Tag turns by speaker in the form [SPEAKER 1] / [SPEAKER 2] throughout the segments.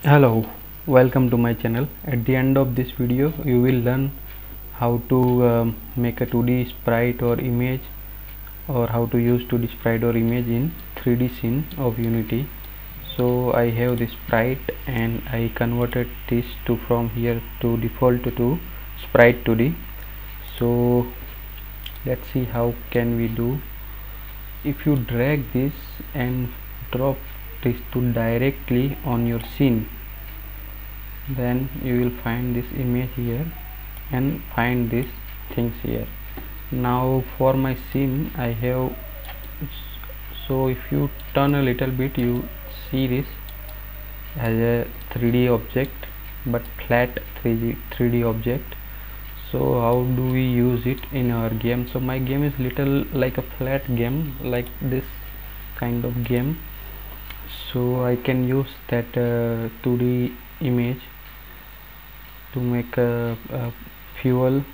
[SPEAKER 1] Hello, welcome to my channel. At the end of this video you will learn how to make a 2D sprite or image, or how to use 2D sprite or image in 3D scene of Unity. So I have this sprite and I converted this to from here to default to sprite 2D. So let's see how can we do. If you drag this and drop this to directly on your scene, then you will find this image here and find these things here. Now for my scene I have, so if you turn a little bit you see this as a 3D object, but flat 3D object. So how do we use it in our game? So my game is little like a flat game, like this kind of game. So I can use that 2D image to make a fuel.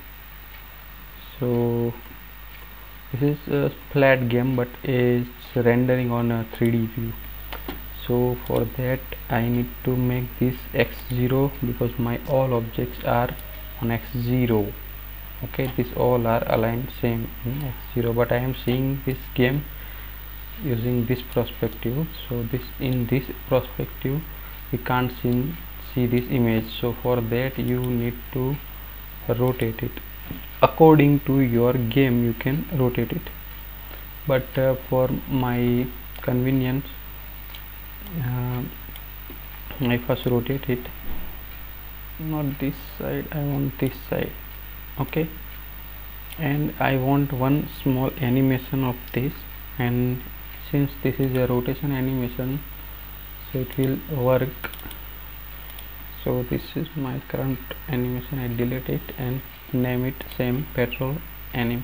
[SPEAKER 1] So this is a flat game, but it's rendering on a 3D view. So for that I need to make this x0, because my all objects are on x0. Okay, these all are aligned same in x0, but I am seeing this game using this perspective. So this, in this perspective we can't see this image. So for that you need to rotate it according to your game. You can rotate it, but for my convenience I first rotate it, not this side, I want this side. Okay, and I want one small animation of this, and since this is a rotation animation, so it will work. So this is my current animation. I delete it and name it same petrol anim.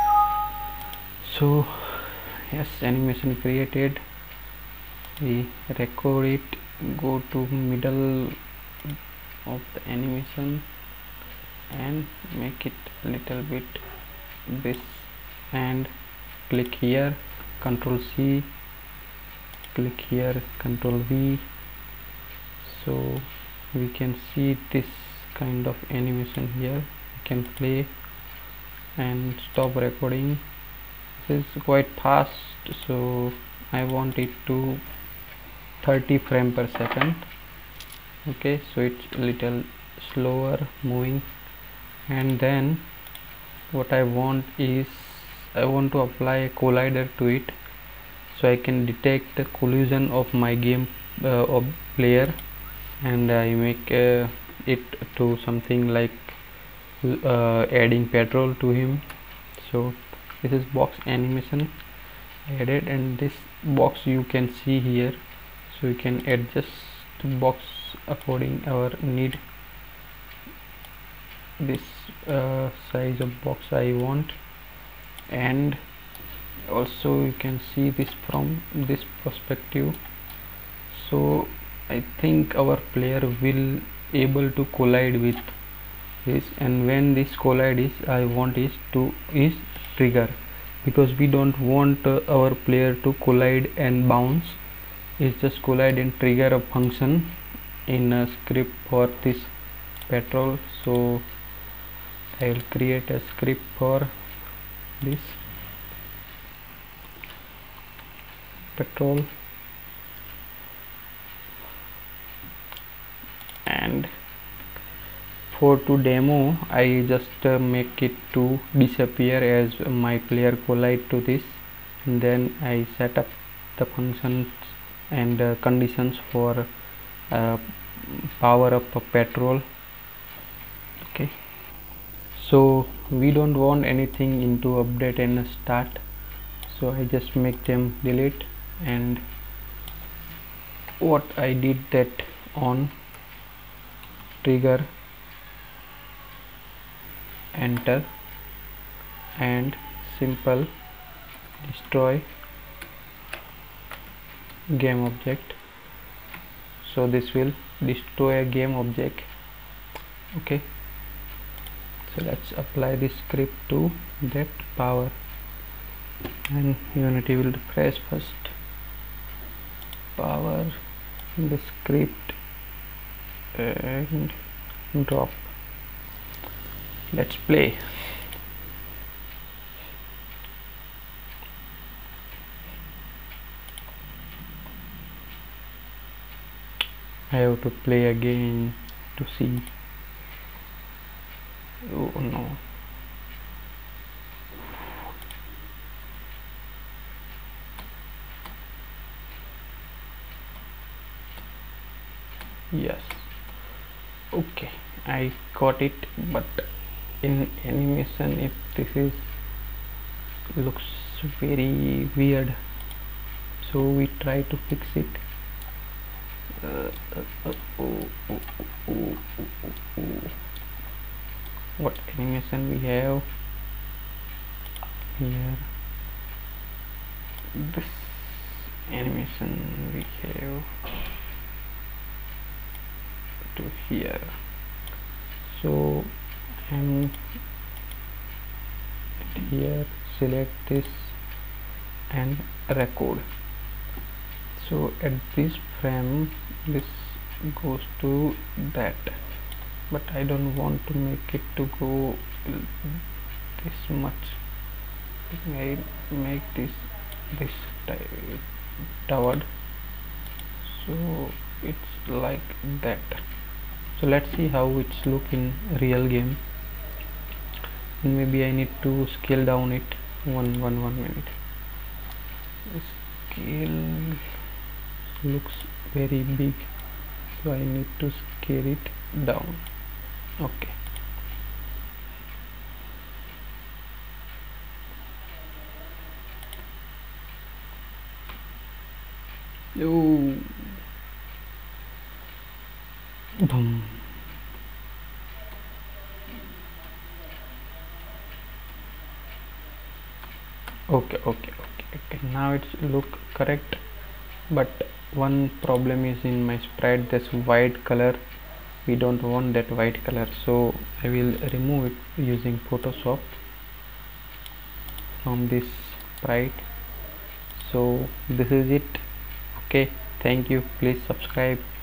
[SPEAKER 1] So yes, animation created. We record it, go to middle of the animation and make it a little bit this, and click here, Ctrl C, click here, Ctrl V. So we can see this kind of animation here. We can play and stop recording. This is quite fast, so I want it to 30 frame per second. Okay, so it's a little slower moving. And then what I want is, I want to apply a collider to it, so I can detect the collision of my game of player, and I make it to something like adding petrol to him. So this is box animation added, and this box you can see here, so you can adjust the box according our need. This size of box I want, and also you can see this from this perspective. So I think our player will able to collide with this, and when this collide is, I want is trigger, because we don't want our player to collide and bounce. It's just collide and trigger a function in a script for this petrol. So I will create a script for this petrol, and for to demo I just make it to disappear as my player collide to this, and then I set up the functions and conditions for power up a petrol. Okay, so we don't want anything into update and start, so I just make them delete. And what I did that on trigger, enter, and simple destroy game object. So this will destroy a game object. Okay, so let's apply this script to that power, and Unity will refresh first. Power, the script, and drop. Let's play. I have to play again to see. Oh no. Yes. Okay, I got it, but in animation if this is looks very weird, so we try to fix it. Oh, oh, oh, oh. What animation we have here? This animation we have to here. So I'm here, select this and record. So at this frame this goes to that, but I don't want to make it to go this much. I make this toward, so it's like that. So let's see how it's look in real game, and maybe I need to scale down it one minute. Scale looks very big, so I need to scale it down. Okay. Oh, boom. Okay, now it's look correct, but one problem is in my sprite, this white color. We don't want that white color, so I will remove it using Photoshop from this sprite. So this is it. Okay, thank you, please subscribe.